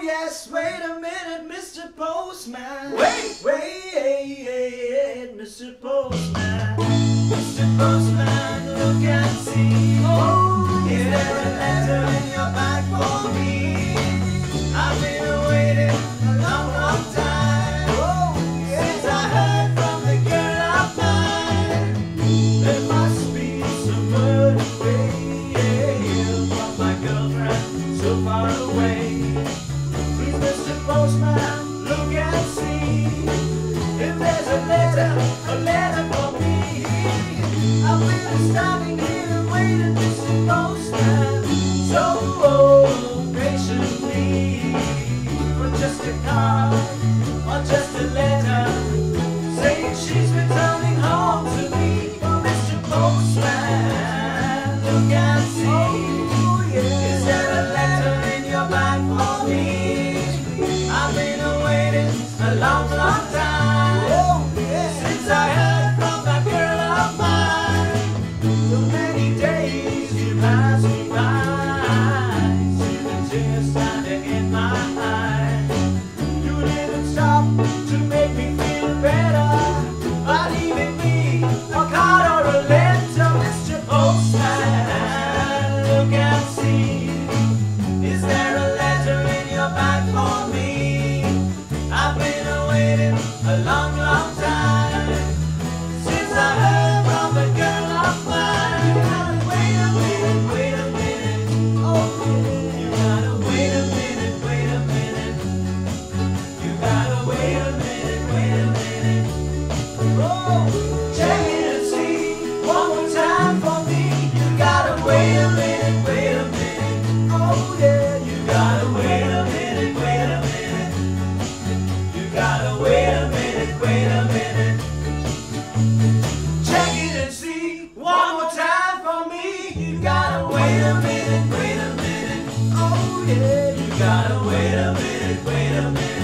yes, wait a minute, Mr. Postman. Wait, Mr. Postman. Mr. Postman, look and see. Oh, is there a letter in your bag for me? I've been waiting a long, long time. Oh, since I heard from the girl of mine. There must be some word from my girlfriend so far away. Please, Mr. Postman, look and see if there's a letter for me. I've been standing here waiting, Mr. Postman, so patiently, for just a card or just a letter saying she's returning home to me. Oh, Mr. Postman, look and see. Is there a letter in your bag for me? I've been waiting a long, long time since I heard from that girl of mine. So many days you passed me by, see the tears standing in my eyes. You didn't stop to make me feel better by leaving me a card or a letter, Mr. Postman. Look and see, is there a letter in your bag for me? I've been waiting a long, long time since I heard from the girl of mine. Wait a minute, oh yeah. You gotta wait a minute. You gotta wait a minute. Oh, check it and see one more time for me. You gotta wait a minute. Oh yeah, you gotta wait a minute. You gotta wait a minute. Check it and see one more time for me. You gotta wait a minute. Oh yeah, you gotta wait a minute.